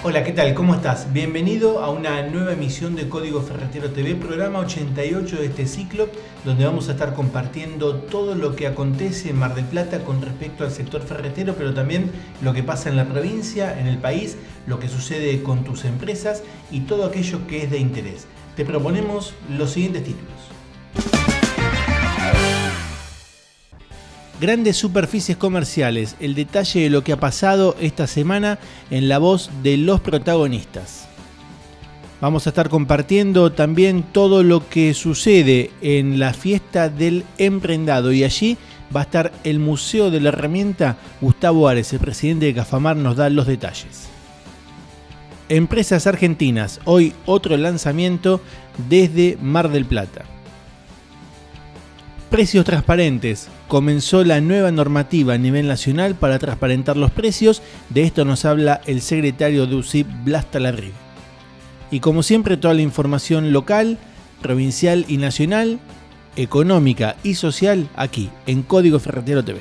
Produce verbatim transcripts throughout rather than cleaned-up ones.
Hola, ¿qué tal? ¿Cómo estás? Bienvenido a una nueva emisión de Código Ferretero T V, programa ochenta y ocho de este ciclo, donde vamos a estar compartiendo todo lo que acontece en Mar del Plata con respecto al sector ferretero, pero también lo que pasa en la provincia, en el país, lo que sucede con tus empresas y todo aquello que es de interés. Te proponemos los siguientes títulos. Grandes superficies comerciales, el detalle de lo que ha pasado esta semana en la voz de los protagonistas. Vamos a estar compartiendo también todo lo que sucede en la fiesta del emprendado y allí va a estar el Museo de la Herramienta. Gustavo Ares, el presidente de Cafamar, nos da los detalles. Empresas argentinas, hoy otro lanzamiento desde Mar del Plata. Precios transparentes. Comenzó la nueva normativa a nivel nacional para transparentar los precios. De esto nos habla el secretario de U C I P, Blas Talarribe. Y como siempre, toda la información local, provincial y nacional, económica y social, aquí en Código Ferretero T V.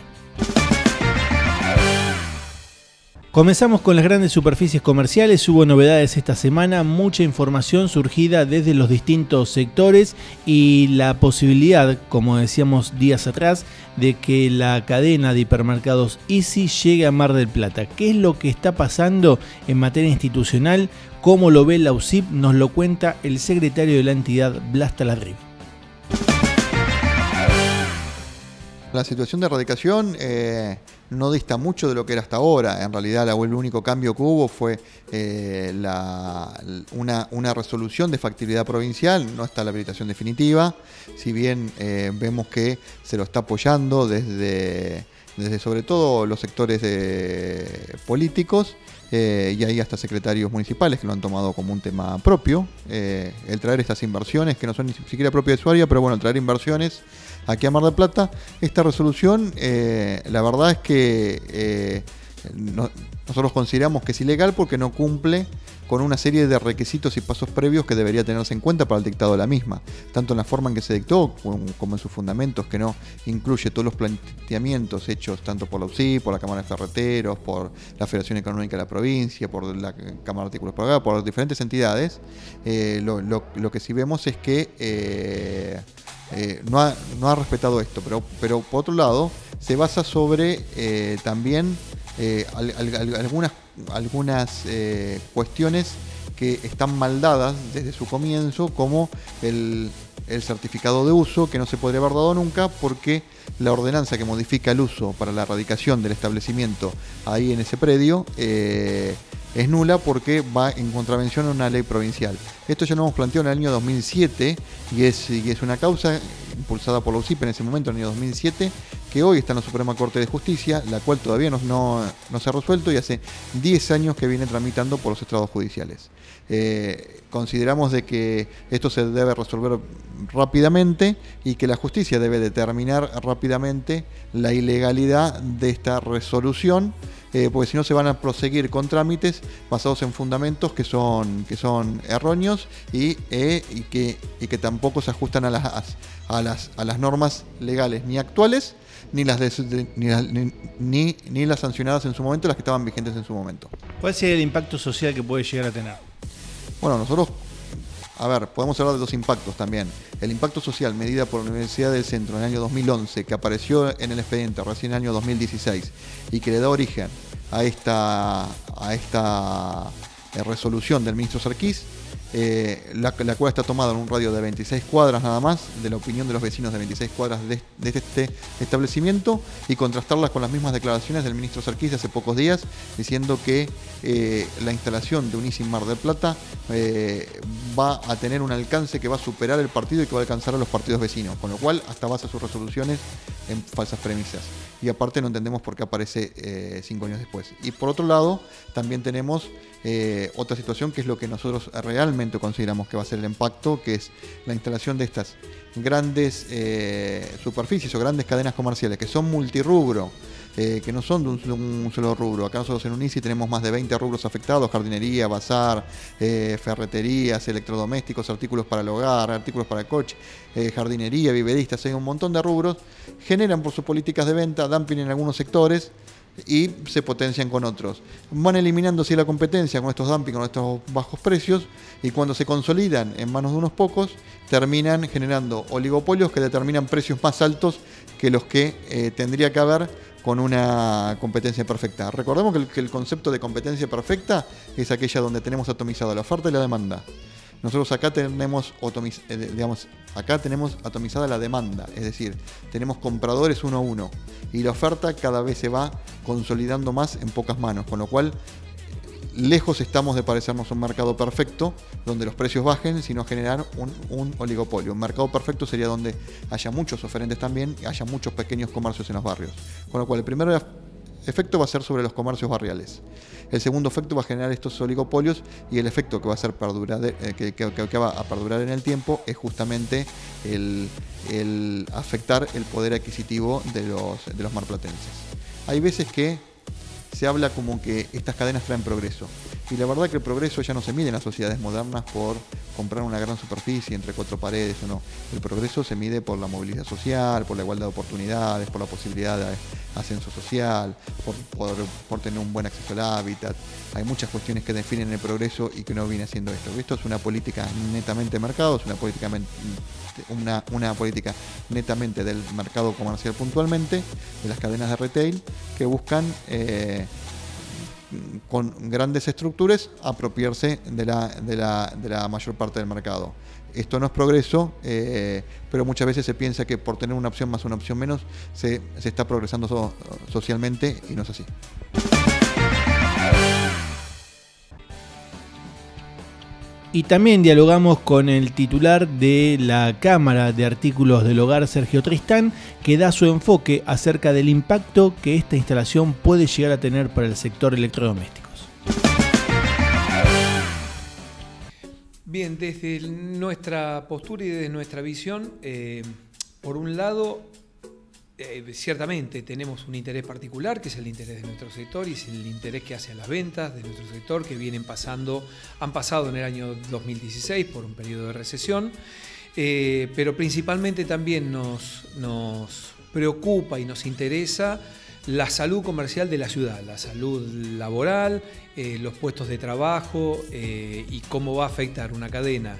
Comenzamos con las grandes superficies comerciales. Hubo novedades esta semana, mucha información surgida desde los distintos sectores y la posibilidad, como decíamos días atrás, de que la cadena de hipermercados Easy llegue a Mar del Plata. ¿Qué es lo que está pasando en materia institucional? ¿Cómo lo ve la U C I P? Nos lo cuenta el secretario de la entidad, Blas Talarribe. La situación de erradicación eh, no dista mucho de lo que era hasta ahora. En realidad, el único cambio que hubo fue eh, la, una, una resolución de factibilidad provincial. No está la habilitación definitiva, si bien eh, vemos que se lo está apoyando desde, desde sobre todo los sectores de, políticos. Eh, y hay hasta secretarios municipales que lo han tomado como un tema propio, eh, el traer estas inversiones que no son ni siquiera propias de su área, pero bueno, traer inversiones aquí a Mar del Plata. Esta resolución, eh, la verdad es que eh, no, nosotros consideramos que es ilegal porque no cumple con una serie de requisitos y pasos previos que debería tenerse en cuenta para el dictado de la misma, tanto en la forma en que se dictó como en sus fundamentos, que no incluye todos los planteamientos hechos tanto por la U C I, por la Cámara de Ferreteros, por la Federación Económica de la Provincia, por la Cámara de Artículos por acá, por diferentes entidades. Eh, lo, lo, lo que sí vemos es que eh, eh, no, ha, no ha respetado esto, pero, pero por otro lado se basa sobre eh, también eh, al, al, algunas algunas eh, cuestiones que están mal dadas desde su comienzo, como el, el certificado de uso, que no se podría haber dado nunca porque la ordenanza que modifica el uso para la erradicación del establecimiento ahí en ese predio eh, es nula porque va en contravención a una ley provincial. Esto ya lo hemos planteado en el año dos mil siete y es, y es una causa impulsada por la U C I P en ese momento, en el año dos mil siete, que hoy está en la Suprema Corte de Justicia, la cual todavía no, no, no se ha resuelto y hace diez años que viene tramitando por los estrados judiciales. Eh, consideramos de que esto se debe resolver rápidamente y que la justicia debe determinar rápidamente la ilegalidad de esta resolución, eh, porque si no se van a proseguir con trámites basados en fundamentos que son, que son erróneos y, eh, y, que, y que tampoco se ajustan a las, a, las, a las normas legales ni actuales, ni las, de, de, ni, las ni, ni, ni las sancionadas en su momento, las que estaban vigentes en su momento. ¿Cuál sería el impacto social que puede llegar a tener? Bueno, nosotros, a ver, podemos hablar de dos impactos también. El impacto social medida por la Universidad del Centro en el año dos mil once, que apareció en el expediente recién en el año dos mil dieciséis y que le da origen a esta, a esta resolución del ministro Sarkis, eh, la, la cual está tomada en un radio de veintiséis cuadras nada más, de la opinión de los vecinos de veintiséis cuadras de, de este establecimiento, y contrastarlas con las mismas declaraciones del ministro Sarkis hace pocos días, diciendo que eh, la instalación de un Easy Mar del Plata eh, va a tener un alcance que va a superar el partido y que va a alcanzar a los partidos vecinos, con lo cual hasta basa sus resoluciones en falsas premisas. Y aparte no entendemos por qué aparece eh, cinco años después. Y por otro lado, también tenemos eh, otra situación que es lo que nosotros realmente consideramos que va a ser el impacto, que es la instalación de estas grandes eh, superficies o grandes cadenas comerciales que son multirrubro, eh, que no son de un, un solo rubro. Acá nosotros en UNICI tenemos más de veinte rubros afectados: jardinería, bazar, eh, ferreterías, electrodomésticos, artículos para el hogar, artículos para el coche, eh, jardinería, viveristas, hay un montón de rubros. Generan por sus políticas de venta dumping en algunos sectores, y se potencian con otros. Van eliminando así la competencia con estos dumping, con estos bajos precios, y cuando se consolidan en manos de unos pocos, terminan generando oligopolios que determinan precios más altos que los que eh, tendría que haber con una competencia perfecta. Recordemos que el, que el concepto de competencia perfecta es aquella donde tenemos atomizada la oferta y la demanda. Nosotros acá tenemos, atomiz, eh, digamos, acá tenemos atomizada la demanda, es decir, tenemos compradores uno a uno y la oferta cada vez se va consolidando más en pocas manos, con lo cual lejos estamos de parecernos un mercado perfecto donde los precios bajen, sino generar un, un oligopolio. Un mercado perfecto sería donde haya muchos oferentes también y haya muchos pequeños comercios en los barrios. Con lo cual, el primer efecto va a ser sobre los comercios barriales. El segundo efecto va a generar estos oligopolios y el efecto que va a, ser perdurar, eh, que, que, que va a perdurar en el tiempo es justamente el, el afectar el poder adquisitivo de los, de los marplatenses. Hay veces que se habla como que estas cadenas traen progreso. Y la verdad que el progreso ya no se mide en las sociedades modernas por comprar una gran superficie entre cuatro paredes o no. El progreso se mide por la movilidad social, por la igualdad de oportunidades, por la posibilidad de ascenso social, por, por, por tener un buen acceso al hábitat. Hay muchas cuestiones que definen el progreso y que no viene haciendo esto. Esto es una política netamente de mercado, es una política, una, una política netamente del mercado comercial puntualmente, de las cadenas de retail, que buscan eh, con grandes estructuras apropiarse de la, de, la, de la mayor parte del mercado. Esto no es progreso, eh, pero muchas veces se piensa que por tener una opción más una opción menos se, se está progresando so, socialmente y no es así. Y también dialogamos con el titular de la Cámara de Artículos del Hogar, Sergio Tristán, que da su enfoque acerca del impacto que esta instalación puede llegar a tener para el sector electrodomésticos. Bien, desde nuestra postura y desde nuestra visión, eh, por un lado, eh, ciertamente tenemos un interés particular, que es el interés de nuestro sector y es el interés que hace a las ventas de nuestro sector, que vienen pasando, han pasado en el año dos mil dieciséis por un periodo de recesión, eh, pero principalmente también nos, nos preocupa y nos interesa la salud comercial de la ciudad, la salud laboral, eh, los puestos de trabajo eh, y cómo va a afectar una cadena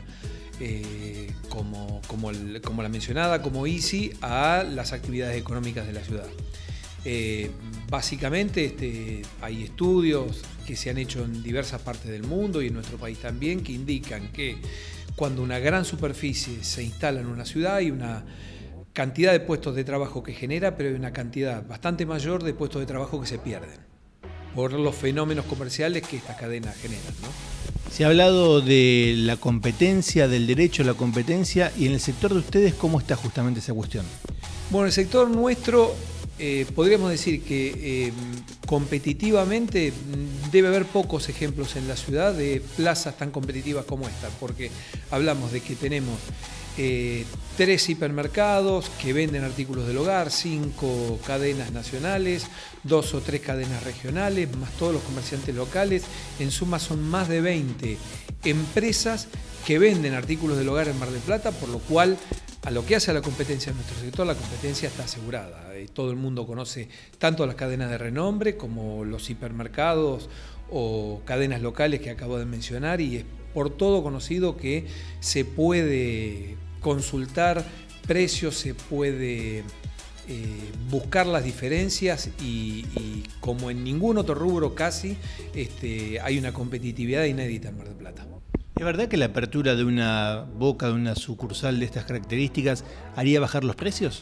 eh, como, como, el, como la mencionada, como Easy, a las actividades económicas de la ciudad. Eh, básicamente este, hay estudios que se han hecho en diversas partes del mundo y en nuestro país también que indican que cuando una gran superficie se instala en una ciudad hay una cantidad de puestos de trabajo que genera, pero hay una cantidad bastante mayor de puestos de trabajo que se pierden por los fenómenos comerciales que estas cadenas generan, ¿no? Se ha hablado de la competencia, del derecho a la competencia, y en el sector de ustedes, ¿cómo está justamente esa cuestión? Bueno, el sector nuestro, eh, podríamos decir que eh, competitivamente debe haber pocos ejemplos en la ciudad de plazas tan competitivas como esta, porque hablamos de que tenemos Eh, tres hipermercados que venden artículos del hogar, cinco cadenas nacionales, dos o tres cadenas regionales, más todos los comerciantes locales. En suma son más de veinte empresas que venden artículos del hogar en Mar del Plata, por lo cual a lo que hace a la competencia en nuestro sector, la competencia está asegurada. Eh, todo el mundo conoce tanto las cadenas de renombre como los hipermercados o cadenas locales que acabo de mencionar, y es por todo conocido que se puede consultar precios, se puede eh, buscar las diferencias y, y como en ningún otro rubro casi, este, hay una competitividad inédita en Mar del Plata. ¿Es verdad que la apertura de una boca, de una sucursal de estas características, haría bajar los precios?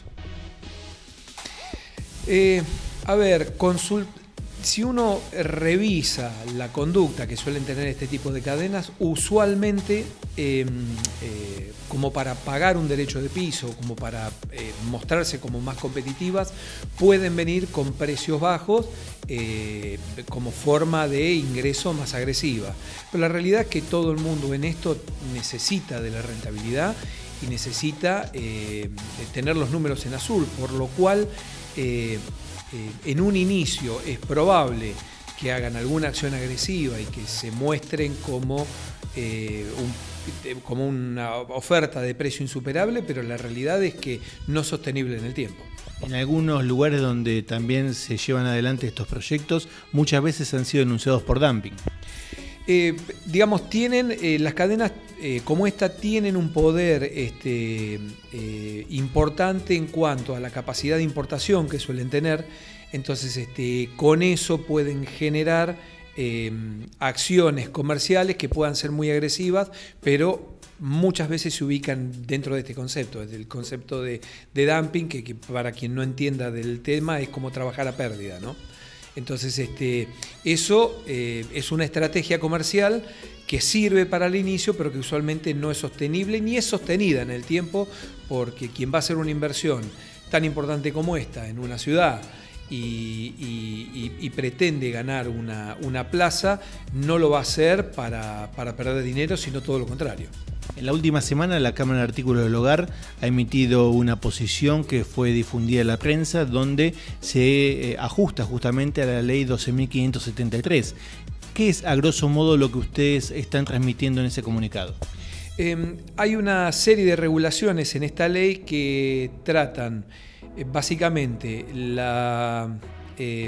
Eh, a ver, consult si uno revisa la conducta que suelen tener este tipo de cadenas, usualmente eh, eh, como para pagar un derecho de piso, como para eh, mostrarse como más competitivas, pueden venir con precios bajos eh, como forma de ingreso más agresiva. Pero la realidad es que todo el mundo en esto necesita de la rentabilidad y necesita eh, tener los números en azul, por lo cual eh, eh, en un inicio es probable que hagan alguna acción agresiva y que se muestren como, eh, un, como una oferta de precio insuperable, pero la realidad es que no sostenible en el tiempo. En algunos lugares donde también se llevan adelante estos proyectos, muchas veces han sido denunciados por dumping. Eh, digamos, tienen eh, las cadenas eh, como esta tienen un poder este, eh, importante en cuanto a la capacidad de importación que suelen tener. Entonces, este, con eso pueden generar eh, acciones comerciales que puedan ser muy agresivas, pero muchas veces se ubican dentro de este concepto, del concepto de, de dumping, que, que para quien no entienda del tema es como trabajar a pérdida, ¿no? Entonces, este, eso eh, es una estrategia comercial que sirve para el inicio, pero que usualmente no es sostenible ni es sostenida en el tiempo, porque quien va a hacer una inversión tan importante como esta en una ciudad y, y, y, y pretende ganar una, una plaza, no lo va a hacer para, para perder dinero, sino todo lo contrario. En la última semana la Cámara de Artículos del Hogar ha emitido una posición que fue difundida en la prensa donde se eh, ajusta justamente a la ley doce mil quinientos setenta y tres. ¿Qué es a grosso modo lo que ustedes están transmitiendo en ese comunicado? Eh, hay una serie de regulaciones en esta ley que tratan eh, básicamente la, eh,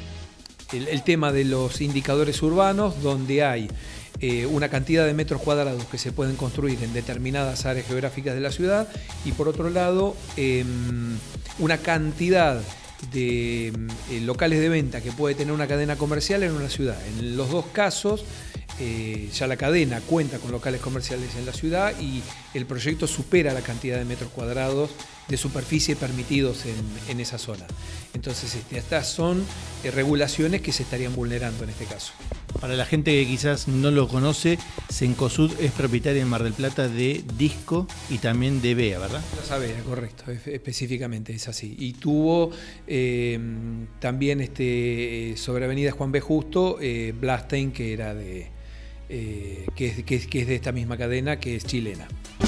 el, el tema de los indicadores urbanos, donde hay Eh, una cantidad de metros cuadrados que se pueden construir en determinadas áreas geográficas de la ciudad, y por otro lado eh, una cantidad de eh, locales de venta que puede tener una cadena comercial en una ciudad. En los dos casos eh, ya la cadena cuenta con locales comerciales en la ciudad y el proyecto supera la cantidad de metros cuadrados de superficie permitidos en, en esa zona. Entonces, este, estas son eh, regulaciones que se estarían vulnerando en este caso. Para la gente que quizás no lo conoce, Cencosud es propietaria en Mar del Plata de Disco y también de Bea, ¿verdad? La Bea, correcto, específicamente es así. Y tuvo eh, también este, sobre Avenida Juan B. Justo, eh, Blastein, que era de eh, que, es, que, es, que es de esta misma cadena, que es chilena.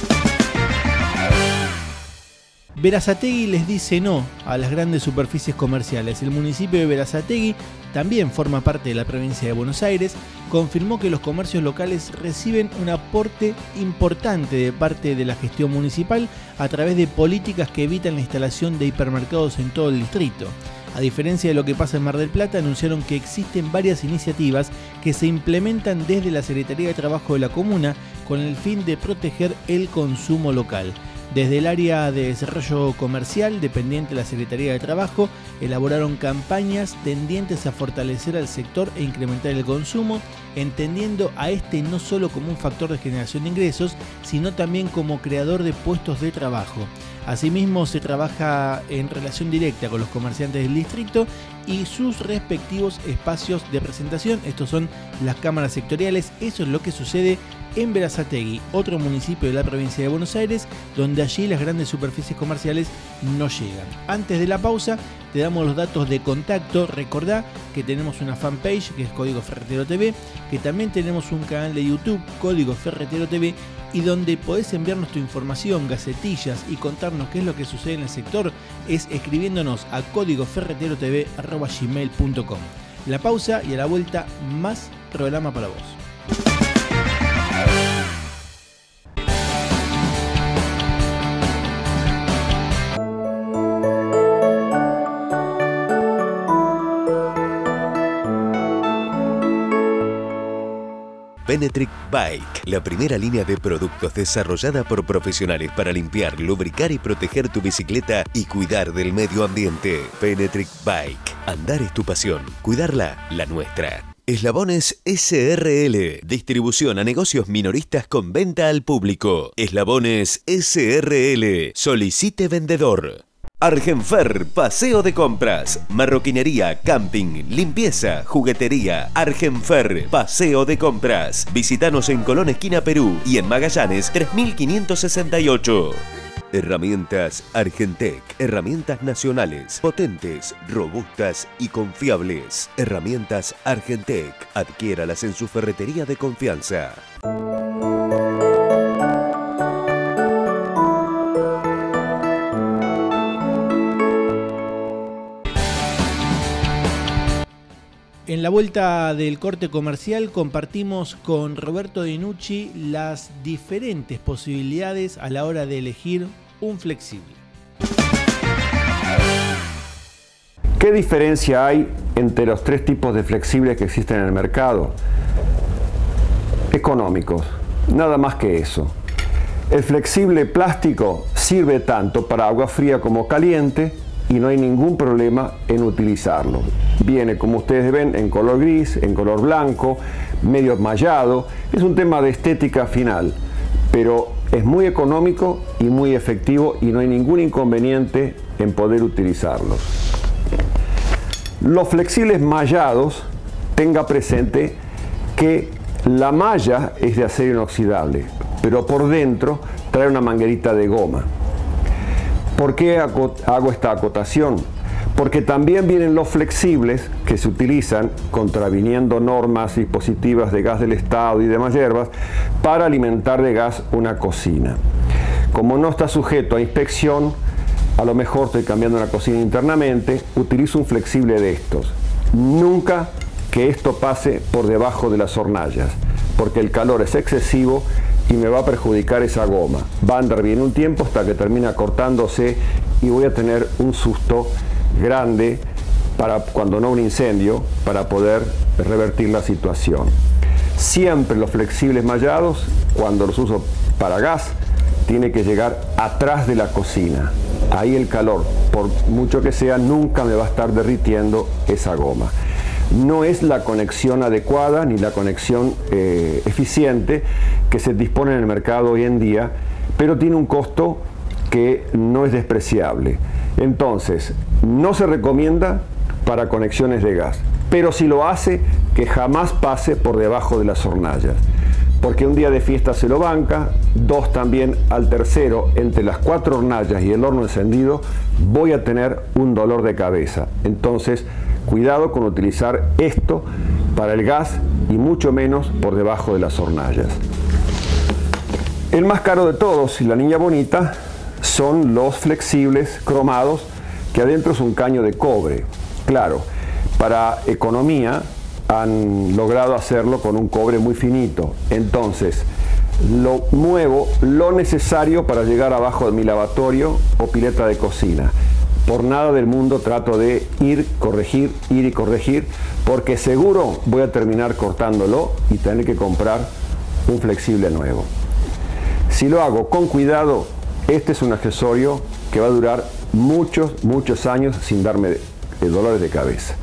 Berazategui les dice no a las grandes superficies comerciales. El municipio de Berazategui, también forma parte de la provincia de Buenos Aires, confirmó que los comercios locales reciben un aporte importante de parte de la gestión municipal a través de políticas que evitan la instalación de hipermercados en todo el distrito. A diferencia de lo que pasa en Mar del Plata, anunciaron que existen varias iniciativas que se implementan desde la Secretaría de Trabajo de la comuna con el fin de proteger el consumo local. Desde el área de desarrollo comercial, dependiente de la Secretaría de Trabajo, elaboraron campañas tendientes a fortalecer al sector e incrementar el consumo, entendiendo a este no solo como un factor de generación de ingresos, sino también como creador de puestos de trabajo. Asimismo, se trabaja en relación directa con los comerciantes del distrito y sus respectivos espacios de presentación. Estos son las cámaras sectoriales. Eso es lo que sucede en Berazategui, otro municipio de la provincia de Buenos Aires, donde allí las grandes superficies comerciales no llegan. Antes de la pausa, te damos los datos de contacto. Recordá que tenemos una fanpage que es Código Ferretero T V, que también tenemos un canal de YouTube, Código Ferretero T V, y donde podés enviarnos tu información, gacetillas y contarnos qué es lo que sucede en el sector, es escribiéndonos a código ferretero t v arroba gmail punto com. La pausa y a la vuelta más programa para vos. Penetric Bike, la primera línea de productos desarrollada por profesionales para limpiar, lubricar y proteger tu bicicleta y cuidar del medio ambiente. Penetric Bike, andar es tu pasión, cuidarla la nuestra. Eslabones S R L, distribución a negocios minoristas con venta al público. Eslabones S R L, solicite vendedor. Argenfer, paseo de compras, marroquinería, camping, limpieza, juguetería. Argenfer, paseo de compras. Visítanos en Colón esquina Perú y en Magallanes tres mil quinientos sesenta y ocho. Herramientas Argentec, herramientas nacionales, potentes, robustas y confiables. Herramientas Argentec, adquiéralas en su ferretería de confianza. En la vuelta del corte comercial compartimos con Roberto Dinucci las diferentes posibilidades a la hora de elegir un flexible. ¿Qué diferencia hay entre los tres tipos de flexibles que existen en el mercado? Económicos, nada más que eso. El flexible plástico sirve tanto para agua fría como caliente y no hay ningún problema en utilizarlo. Viene, como ustedes ven, en color gris, en color blanco, medio mallado. Es un tema de estética final, pero es muy económico y muy efectivo y no hay ningún inconveniente en poder utilizarlos. Los flexibles mallados, tenga presente que la malla es de acero inoxidable, pero por dentro trae una manguerita de goma. ¿Por qué hago esta acotación? Porque también vienen los flexibles que se utilizan, contraviniendo normas dispositivas de gas del Estado y demás hierbas, para alimentar de gas una cocina. Como no está sujeto a inspección, a lo mejor estoy cambiando una cocina internamente, utilizo un flexible de estos. Nunca que esto pase por debajo de las hornallas, porque el calor es excesivo y me va a perjudicar esa goma. Va a andar bien un tiempo hasta que termina cortándose y voy a tener un susto grande, para, cuando no un incendio, para poder revertir la situación. Siempre los flexibles mallados, cuando los uso para gas, tiene que llegar atrás de la cocina. Ahí el calor, por mucho que sea, nunca me va a estar derritiendo esa goma. No es la conexión adecuada ni la conexión eh, eficiente que se dispone en el mercado hoy en día, pero tiene un costo que no es despreciable. Entonces, no se recomienda para conexiones de gas, pero si lo hace, que jamás pase por debajo de las hornallas, porque un día de fiesta se lo banca, dos también al tercero, entre las cuatro hornallas y el horno encendido, voy a tener un dolor de cabeza. Entonces, cuidado con utilizar esto para el gas y mucho menos por debajo de las hornallas. El más caro de todos, y la niña bonita, son los flexibles cromados, que adentro es un caño de cobre. Claro, para economía han logrado hacerlo con un cobre muy finito. Entonces, lo muevo lo necesario para llegar abajo de mi lavatorio o pileta de cocina. Por nada del mundo trato de ir, corregir, ir y corregir, porque seguro voy a terminar cortándolo y tener que comprar un flexible nuevo. Si lo hago con cuidado, este es un accesorio que va a durar muchos, muchos años sin darme dolores de cabeza.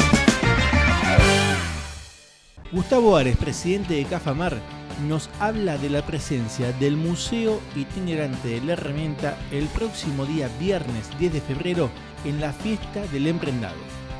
Gustavo Ares, presidente de Cafamar, nos habla de la presencia del Museo Itinerante de la Herramienta el próximo día viernes diez de febrero en la Fiesta del Emprendado.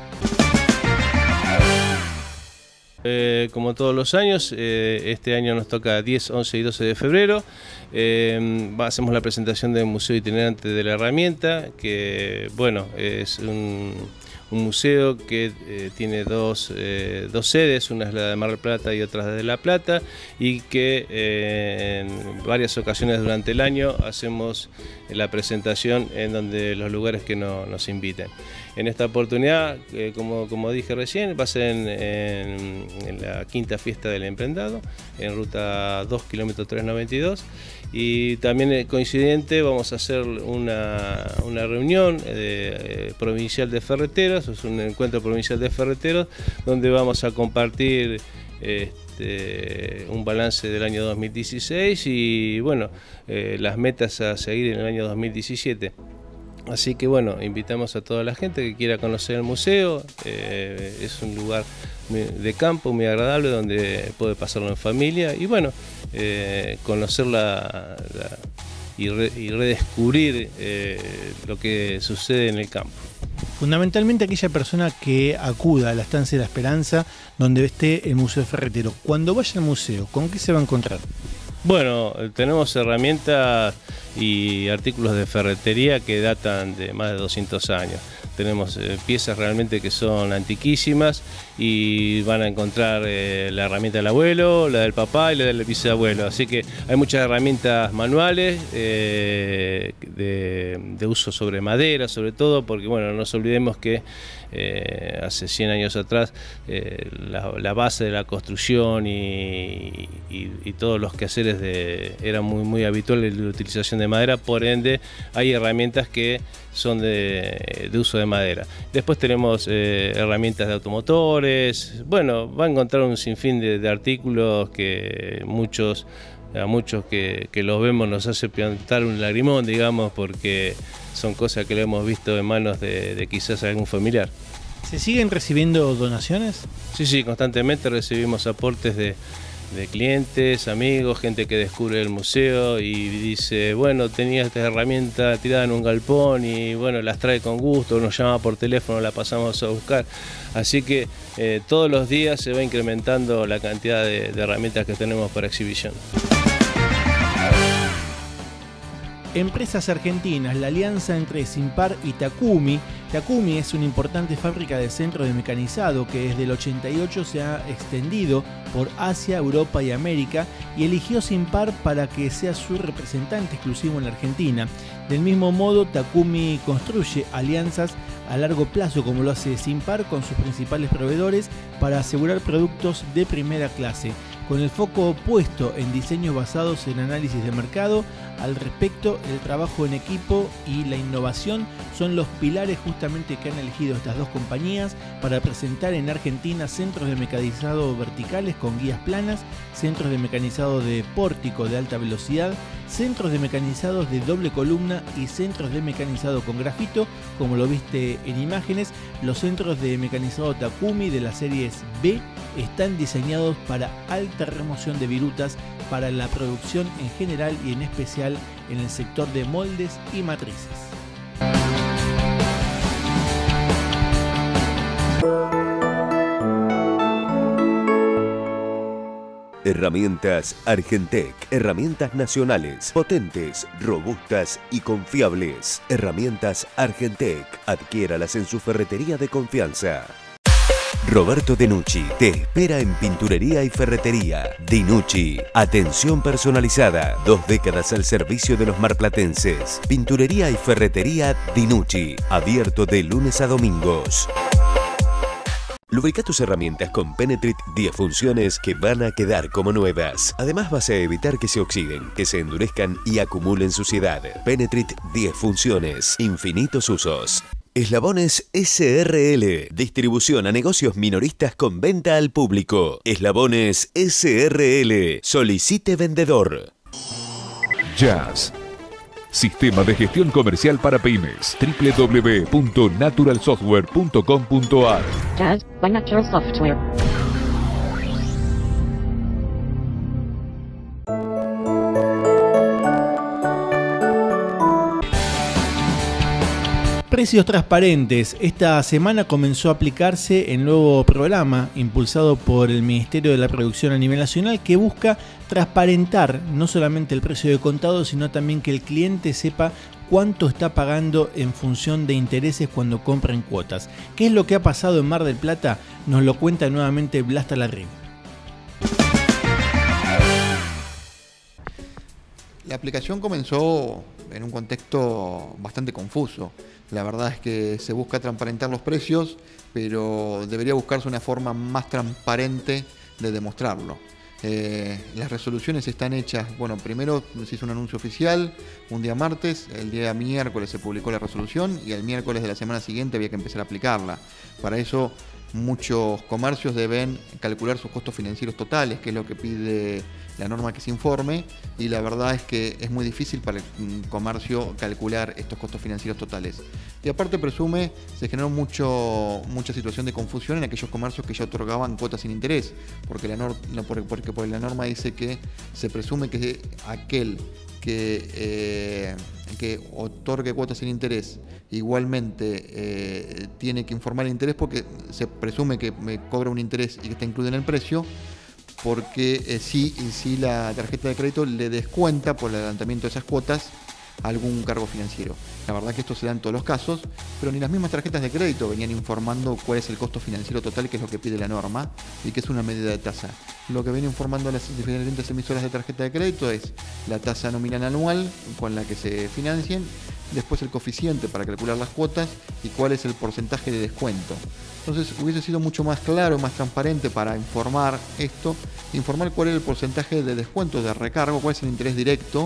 Eh, como todos los años, eh, este año nos toca diez, once y doce de febrero. Eh, hacemos la presentación del Museo Itinerante de la Herramienta, que bueno, es un, un museo que eh, tiene dos, eh, dos sedes, una es la de Mar del Plata y otra es de La Plata, y que eh, en varias ocasiones durante el año hacemos la presentación en donde los lugares que no, nos inviten. En esta oportunidad, eh, como, como dije recién, va a ser en, en, en la quinta fiesta del Emprendado, en ruta dos, kilómetro trescientos noventa y dos, y también eh, coincidente vamos a hacer una, una reunión eh, provincial de ferreteros, es un encuentro provincial de ferreteros, donde vamos a compartir este, un balance del año dos mil dieciséis y bueno, eh, las metas a seguir en el año dos mil diecisiete. Así que bueno, invitamos a toda la gente que quiera conocer el museo. Eh, es un lugar de campo muy agradable donde puede pasarlo en familia y bueno, eh, conocer la, la, y, re, y redescubrir eh, lo que sucede en el campo. Fundamentalmente aquella persona que acuda a la Estancia de la Esperanza donde esté el Museo Ferretero. Cuando vaya al museo, ¿con qué se va a encontrar? Bueno, tenemos herramientas y artículos de ferretería que datan de más de doscientos años. Tenemos eh, piezas realmente que son antiquísimas y van a encontrar eh, la herramienta del abuelo, la del papá y la del bisabuelo. Así que hay muchas herramientas manuales eh, de, de uso sobre madera, sobre todo, porque bueno, no nos olvidemos que eh, hace cien años atrás eh, la, la base de la construcción y, y, y todos los quehaceres de, era muy, muy habitual la utilización de madera, por ende hay herramientas que son de, de uso de madera. Después tenemos eh, herramientas de automotores. Bueno, va a encontrar un sinfín de, de artículos que muchos, a muchos que, que los vemos nos hace plantar un lagrimón, digamos, porque son cosas que lo hemos visto en manos de, de quizás algún familiar. ¿Se siguen recibiendo donaciones? Sí, sí, constantemente recibimos aportes de, de clientes, amigos, gente que descubre el museo y dice, bueno, tenía esta herramienta tirada en un galpón y bueno, las trae con gusto, nos llama por teléfono, la pasamos a buscar. Así que eh, todos los días se va incrementando la cantidad de, de herramientas que tenemos para exhibición. Empresas argentinas, la alianza entre Simpar y Takumi. Takumi es una importante fábrica de centros de mecanizado que desde el ochenta y ocho se ha extendido por Asia, Europa y América y eligió Simpar para que sea su representante exclusivo en la Argentina. Del mismo modo, Takumi construye alianzas a largo plazo como lo hace Simpar con sus principales proveedores para asegurar productos de primera clase, con el foco puesto en diseños basados en análisis de mercado. Al respecto, el trabajo en equipo y la innovación son los pilares justamente que han elegido estas dos compañías para presentar en Argentina centros de mecanizado verticales con guías planas, centros de mecanizado de pórtico de alta velocidad, centros de mecanizados de doble columna y centros de mecanizado con grafito, como lo viste en imágenes. Los centros de mecanizado Takumi de las series B están diseñados para alta remoción de virutas para la producción en general y en especial en el sector de moldes y matrices. Herramientas Argentec. Herramientas nacionales, potentes, robustas y confiables. Herramientas Argentec. Adquiéralas en su ferretería de confianza. Roberto Denucci te espera en pinturería y ferretería. Denucci, atención personalizada. Dos décadas al servicio de los marplatenses. Pinturería y ferretería Denucci, abierto de lunes a domingos. Lubrica tus herramientas con Penetrit diez funciones que van a quedar como nuevas. Además vas a evitar que se oxiden, que se endurezcan y acumulen suciedad. Penetrit diez funciones, infinitos usos. Eslabones S R L. Distribución a negocios minoristas con venta al público. Eslabones S R L. Solicite vendedor. Jazz. Sistema de gestión comercial para pymes. doble u doble u doble u punto natural software punto com punto a r. Jazz by Natural Software. Precios transparentes. Esta semana comenzó a aplicarse el nuevo programa impulsado por el Ministerio de la Producción a nivel nacional que busca transparentar no solamente el precio de contado, sino también que el cliente sepa cuánto está pagando en función de intereses cuando compra en cuotas. ¿Qué es lo que ha pasado en Mar del Plata? Nos lo cuenta nuevamente Blasta Larribe. La aplicación comenzó en un contexto bastante confuso. La verdad es que se busca transparentar los precios, pero debería buscarse una forma más transparente de demostrarlo. Eh, las resoluciones están hechas, bueno, primero se hizo un anuncio oficial, un día martes, el día miércoles se publicó la resolución y el miércoles de la semana siguiente había que empezar a aplicarla. Para eso muchos comercios deben calcular sus costos financieros totales, que es lo que pide la norma que se informe, y la verdad es que es muy difícil para el comercio calcular estos costos financieros totales. Y aparte presume, se generó mucho, mucha situación de confusión en aquellos comercios que ya otorgaban cuotas sin interés, porque la, nor no, porque, porque, porque la norma dice que se presume que aquel que, eh, que otorgue cuotas sin interés igualmente eh, tiene que informar el interés porque se presume que me cobra un interés y que está incluido en el precio, porque eh, si, si la tarjeta de crédito le descuenta por el adelantamiento de esas cuotas algún cargo financiero. La verdad que esto se da en todos los casos, pero ni las mismas tarjetas de crédito venían informando cuál es el costo financiero total, que es lo que pide la norma y que es una medida de tasa. Lo que viene informando las diferentes emisoras de tarjeta de crédito es la tasa nominal anual con la que se financien, después el coeficiente para calcular las cuotas y cuál es el porcentaje de descuento. Entonces hubiese sido mucho más claro, más transparente para informar esto, informar cuál es el porcentaje de descuento de recargo, cuál es el interés directo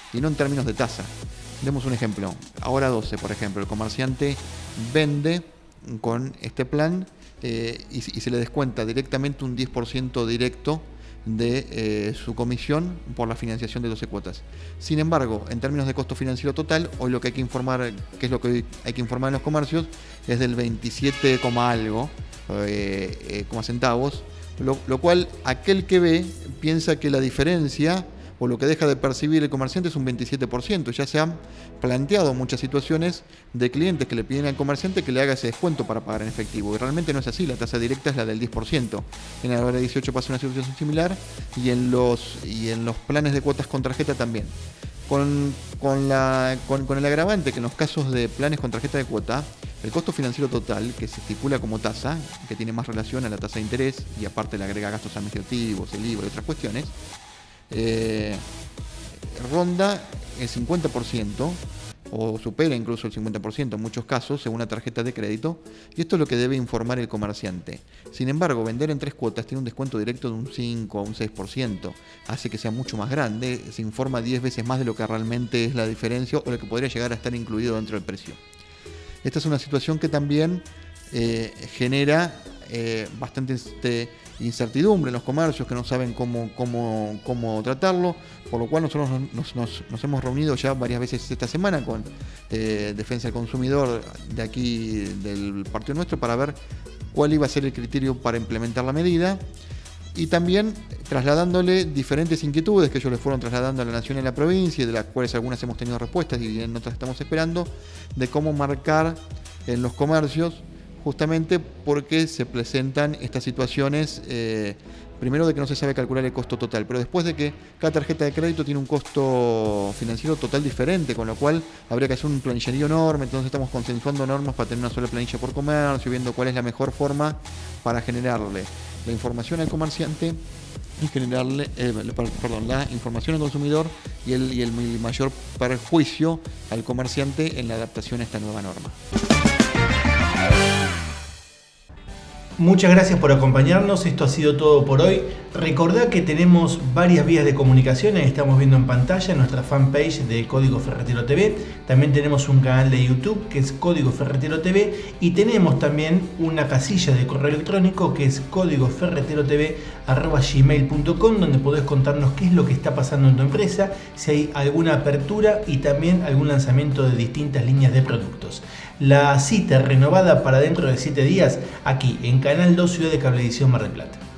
y no en términos de tasa. Demos un ejemplo. Ahora doce, por ejemplo, el comerciante vende con este plan eh, y, y se le descuenta directamente un diez por ciento directo de eh, su comisión por la financiación de doce cuotas. Sin embargo, en términos de costo financiero total, hoy lo que hay que informar, que es lo que hoy hay que informar en los comercios, es del veintisiete, algo eh, eh, como centavos, lo, lo cual aquel que ve piensa que la diferencia o lo que deja de percibir el comerciante es un veintisiete por ciento. Ya se han planteado muchas situaciones de clientes que le piden al comerciante que le haga ese descuento para pagar en efectivo. Y realmente no es así, la tasa directa es la del diez por ciento. En la hora dieciocho pasa una situación similar y en los, y en los planes de cuotas con tarjeta también. Con, con, la, con, con el agravante que en los casos de planes con tarjeta de cuota, el costo financiero total, que se estipula como tasa, que tiene más relación a la tasa de interés y aparte le agrega gastos administrativos, el I V A y otras cuestiones, Eh, ronda el cincuenta por ciento o supera incluso el cincuenta por ciento en muchos casos según la tarjeta de crédito, y esto es lo que debe informar el comerciante. Sin embargo, vender en tres cuotas tiene un descuento directo de un cinco a un seis por ciento, hace que sea mucho más grande, se informa diez veces más de lo que realmente es la diferencia o lo que podría llegar a estar incluido dentro del precio. Esta es una situación que también eh, genera eh, bastante este, incertidumbre en los comercios que no saben cómo, cómo, cómo tratarlo, por lo cual nosotros nos, nos, nos hemos reunido ya varias veces esta semana con eh, Defensa del Consumidor de aquí del partido nuestro para ver cuál iba a ser el criterio para implementar la medida y también trasladándole diferentes inquietudes que ellos le fueron trasladando a la Nación y a la provincia y de las cuales algunas hemos tenido respuestas y en otras estamos esperando, de cómo marcar en los comercios justamente porque se presentan estas situaciones, eh, primero de que no se sabe calcular el costo total, pero después de que cada tarjeta de crédito tiene un costo financiero total diferente, con lo cual habría que hacer un planillerío enorme, entonces estamos consensuando normas para tener una sola planilla por comercio, viendo cuál es la mejor forma para generarle la información al comerciante y generarle, eh, perdón, la información al consumidor y el, y el mayor perjuicio al comerciante en la adaptación a esta nueva norma. Muchas gracias por acompañarnos, esto ha sido todo por hoy. Recordá que tenemos varias vías de comunicación, ahí estamos viendo en pantalla nuestra fanpage de Código Ferretero T V, también tenemos un canal de YouTube que es Código Ferretero T V y tenemos también una casilla de correo electrónico que es código ferretero t v arroba gmail punto com, donde podés contarnos qué es lo que está pasando en tu empresa, si hay alguna apertura y también algún lanzamiento de distintas líneas de productos. La cita renovada para dentro de siete días aquí en Canal dos Ciudad de Cablevisión Mar del Plata.